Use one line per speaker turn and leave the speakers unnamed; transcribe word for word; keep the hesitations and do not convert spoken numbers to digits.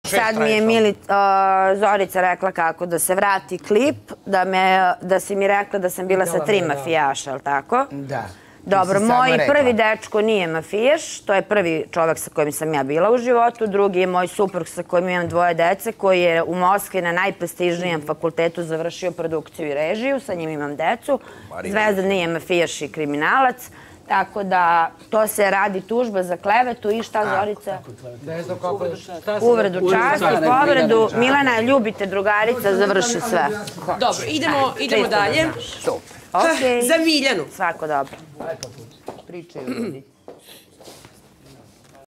sad mi je Mili, Zorica rekla kako da se vrati klip, da si mi rekla da sam bila sa tri mafijaša, ali tako?
Da.
Dobro, moj prvi dečko nije mafijaš, to je prvi čovek sa kojim sam ja bila u životu, drugi je moj suprug sa kojim imam dvoje dece, koji je u Moskvi na najprestižnijem fakultetu završio produkciju i režiju, sa njim imam decu. Zvezdan nije mafijaš i kriminalac, tako da to se radi tužba za klevetu i šta, Zorica? Uvredu časti, povredu. Milena, ljubite drugarica, završi sve.
Dobro, idemo dalje.
Super.
Za Miljanu.
Svako dobro. Pričaju ljudi.